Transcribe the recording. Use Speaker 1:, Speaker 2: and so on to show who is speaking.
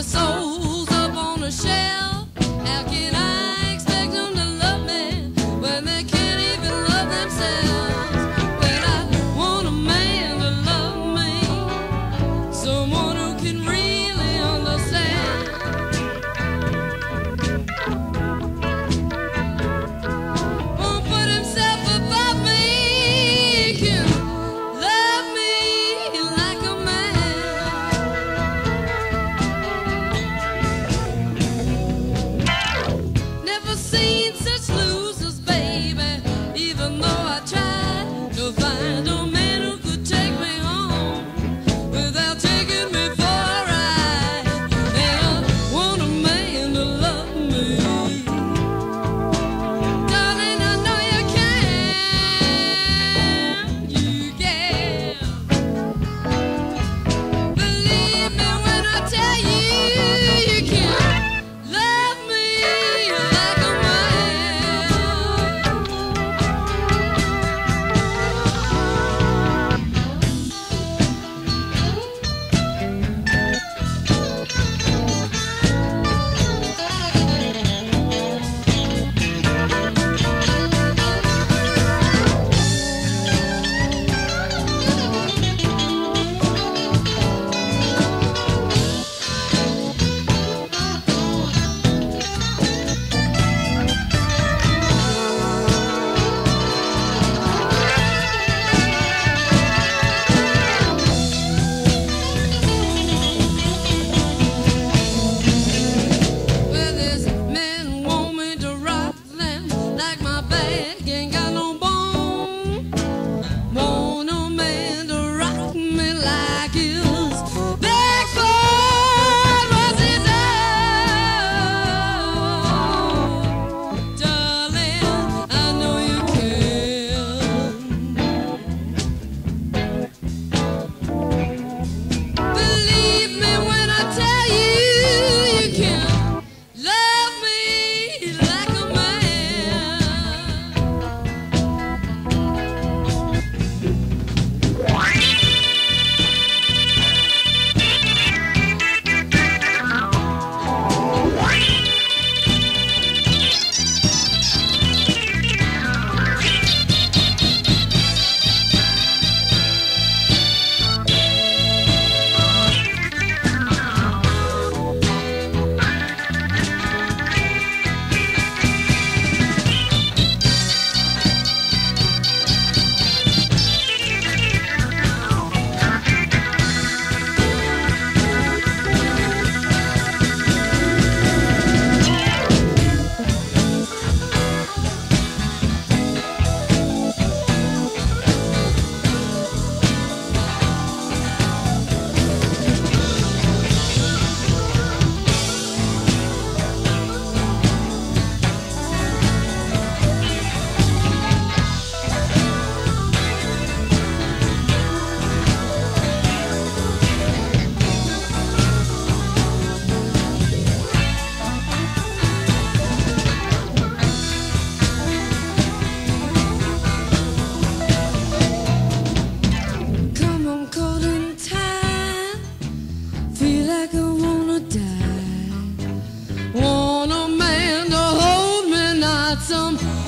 Speaker 1: their souls up on a shelf. How can I expect them to love me when they can't even love themselves? But I want a man to love me, someone who can really understand. Won't put himself above me, can love me like a man. Never seen such losers, baby, even though I tried to find a man who could take me home without taking me for a ride. And I want a man to love me. Darling, I know you can. You can. Believe me when I tell you, you can love me like a man. Well, this man want me to rock them like my bag ain't got no bone. Want a man to rock me like his backbone was his own. Darling, I know you can. Believe me when I tell you, you can love me like a man. Come on, caught in time. Feel like I wanna die. Want a man to hold me, not some